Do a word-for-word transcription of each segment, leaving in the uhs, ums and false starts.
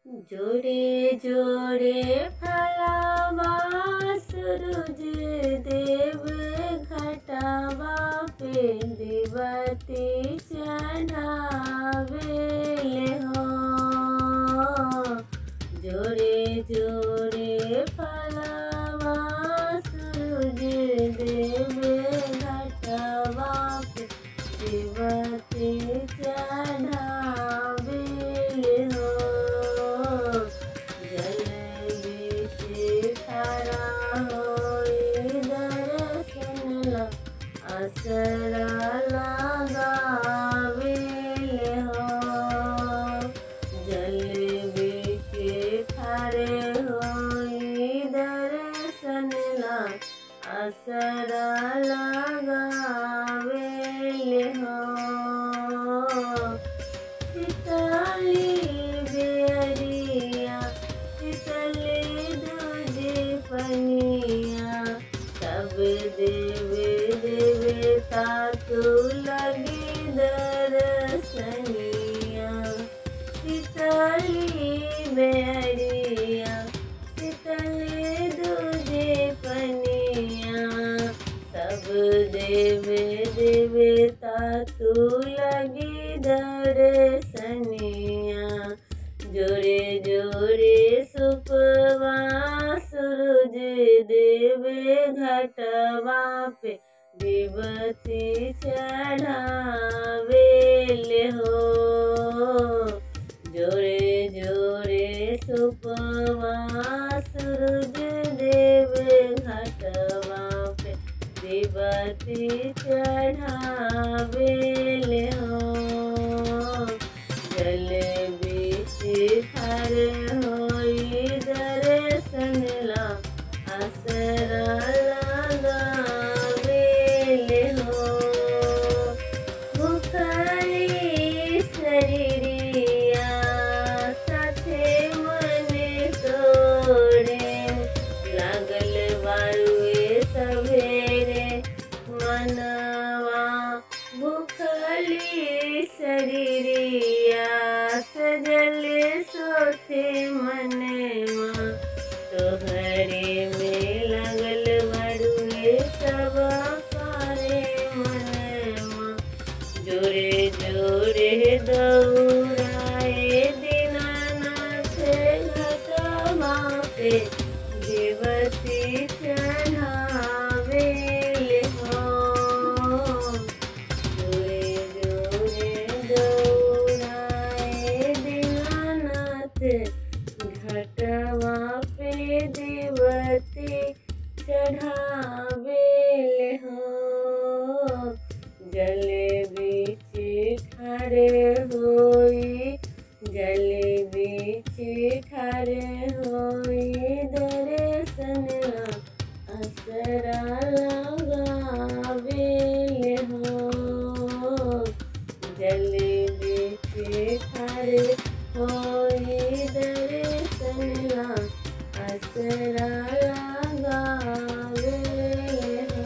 जोड़े जोड़े फलवा सूरज देव घटवा पे दिवती चढ़ावेले हो। जोड़े जोड़े फलवा सूरज देव घटवा पे दिवती चढ़ावेले हो। जल बीच खड़ा होई दर्शन ला आसरा लगावेले हो। जल बीच खड़े होई दर्शन ला आसरा लगावेले हो। शीतली बेरिया शीतले दूजे पनिया सब देव देवता तू लगी दर्शनिया। शीतली बेरिया शीतले दूजे पनिया सब देव देवता तू लगी दर्शनिया। जोड़े जोड़े सुपवा सूरज देव घटवा पे दिवती चढ़ावेले हो। जोड़े जोड़े सुपवा सूरज देव घटवा पे दिवती चढ़ावेले हो। जल बीच खड़े होई दर्शन ला आसरा लगावेले हो। भूखली शरीरिया साथे मने तोड़े लागल बारुए सवेरे मनवा। भूखली शरीरिया सजल सोते मनवा तोहरे में लगल बड़ुए सब करे मनवा। जोड़े जोड़े दौड़ाए दीनानाथ घटवा पे दिवती चढ़ावेले हो। जोड़े जोड़े दौड़ाए दीनानाथ घटवा पे दिवती चढ़ावेले हो। जल बीच खड़े होई जल बीच खड़े होई दर्शन ला आसरा लगावेले हो। जल बीच खड़े होई दर्शन ला आसरा लगावेले हो।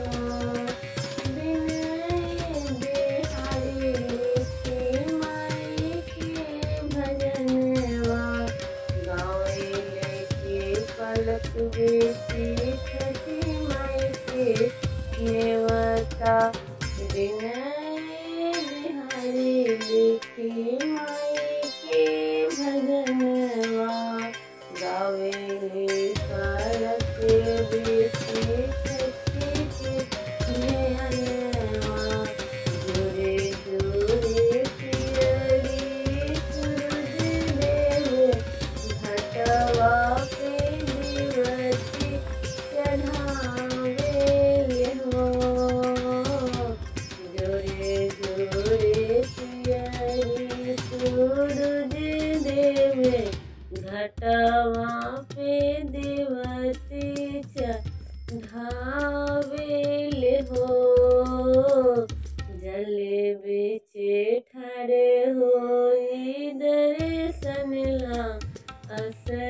बिनय बिहारी लिखी माई के भजनवा गावेले के पलक बेटी छठी माई के नेवता। बिनय बिहारी लिखी माई के भजनवा गावेले पलक बेटी छठी के नेवता। जोड़े जोड़े पियरी सूरज देव घटवा पे दिवती चढ़ावेले हो। जोड़े जोड़े पियरी सूरज देव घटवा पे दिवती चढ़ावेले हो। जल बीच खड़े होई दर्शन ला आसरा